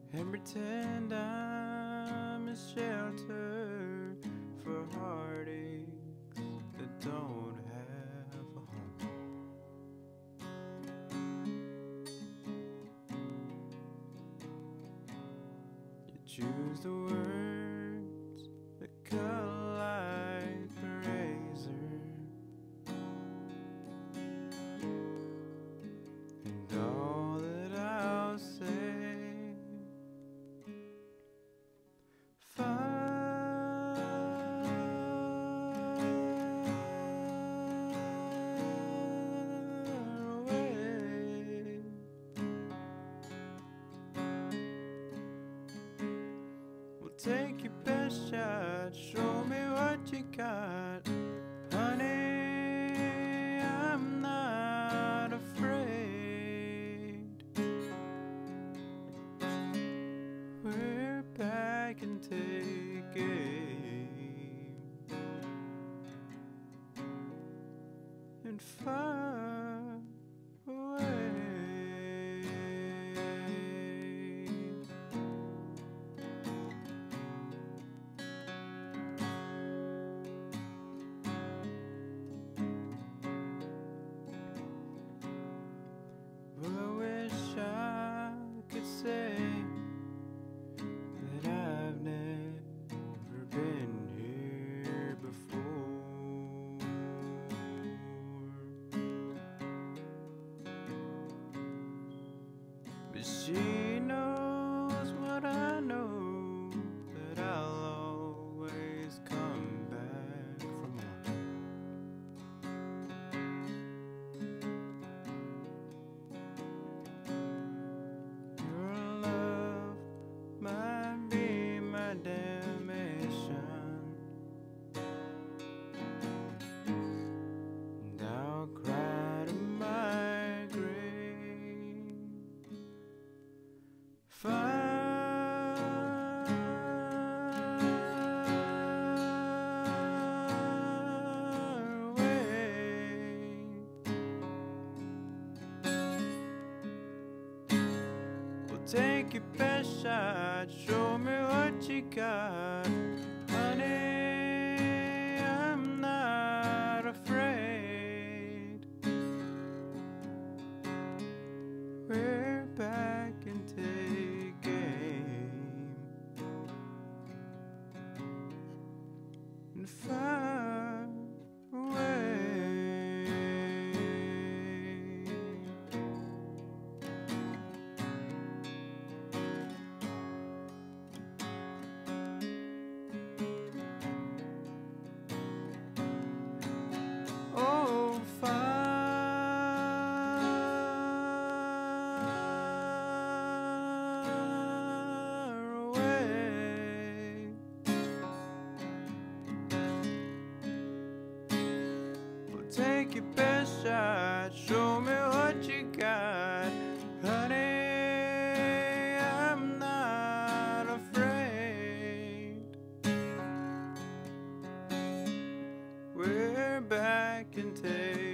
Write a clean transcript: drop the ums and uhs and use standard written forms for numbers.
and pretend I'm a shelter for heartaches that don't have a home. You choose the words that cut like a razor, and all that I'll say, far away. Well, take your best shot, show me what you got, honey, I'm not afraid. We're back and take aim, and far away. Well, I wish I could say that I've never been here before, but she knows what I know, that I'll always come back for more. Your love might be my damnation, and I'll cry to my grave. Far away. Well, take your best shot, show me what you got, honey, I'm not afraid. We're back and take aim, and far away. Oh, far away. Well, take your best shot, show me what you got, honey, I'm not afraid. We're back and take